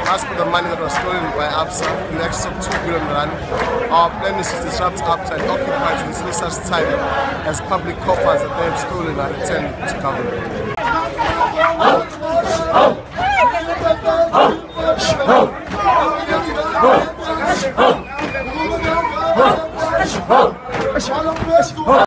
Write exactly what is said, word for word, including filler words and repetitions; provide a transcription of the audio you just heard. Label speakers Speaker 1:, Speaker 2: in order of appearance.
Speaker 1: As for the money that was stolen by A B S A in excess of two billion rand, our plan is to disrupt A B S A and occupy it until such time as public coffers that they have stolen are returned to government.